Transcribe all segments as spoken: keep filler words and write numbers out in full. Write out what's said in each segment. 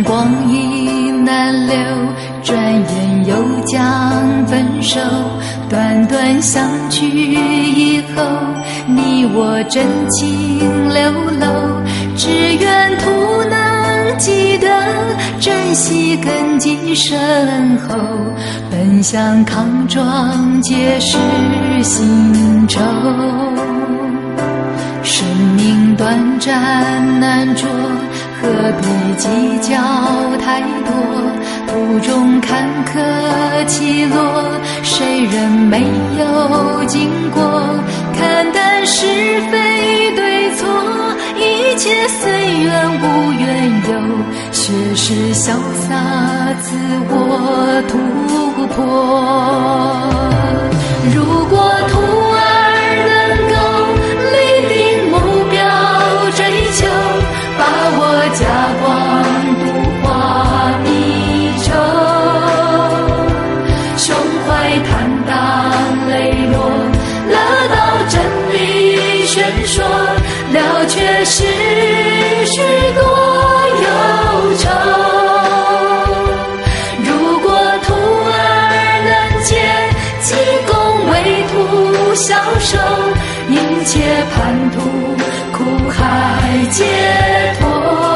光阴难留，转眼又将分手。短短相聚以后，你我真情流露，只愿徒能记得，珍惜根基深厚，本想康庄皆是新愁。生命短暂难捉，何必计较太多？途中坎坷起落，谁人没有经过？看淡是非对错，一切随缘无缘由，学识潇洒自我突破。如果徒儿能够立定目标追求，把握家光度化迷愁，胸怀坦荡磊落，乐道真理宣说，了却世许多忧愁。如果徒儿能借济公为徒消受，殷切盼图苦海解脱，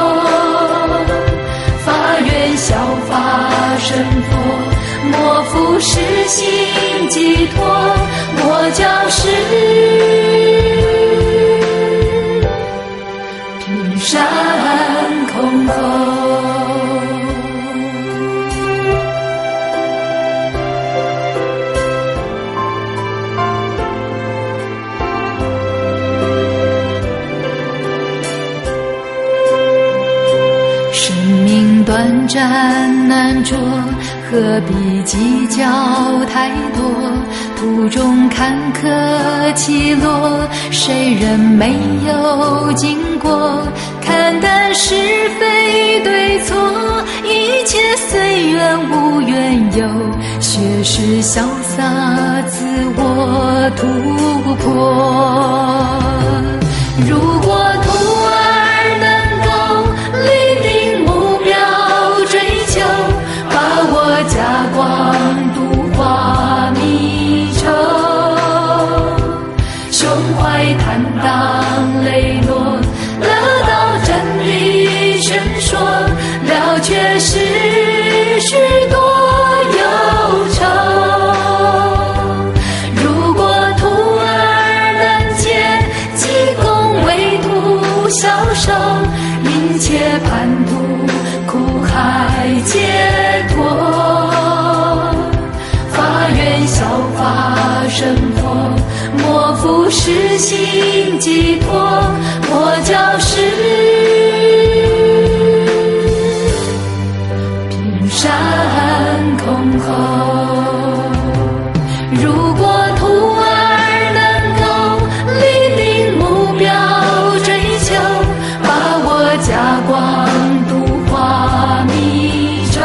发愿效法神佛，莫负世心寄托，莫教世平山空后。生命短暂难捉，何必计较太多？途中坎坷起落，谁人没有经过？看淡是非对错，一切随缘无缘由，学识潇洒自我突破。如果徒儿能够立定目标追求，把握家光度化迷愁，胸怀坦荡磊落，乐道真理宣说，了却世许多忧愁。如果徒儿能借济公为徒消受，殷切盼图苦海解脱，发愿效法神佛，莫负世心寄托，莫教世平山空后。如果徒儿能够立定目标追求，把握家光度化迷愁，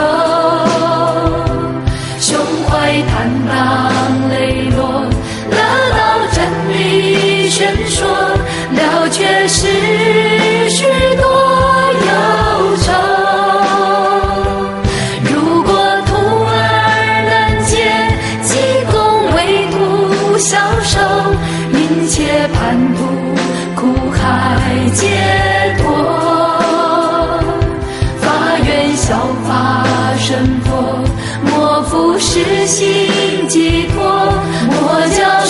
胸怀坦荡磊落，乐道真理宣说，了却世许多忧愁。如果徒儿能借济公为徒消受，殷切盼图苦海解脱，发愿效法神佛，莫负世心寄托，莫教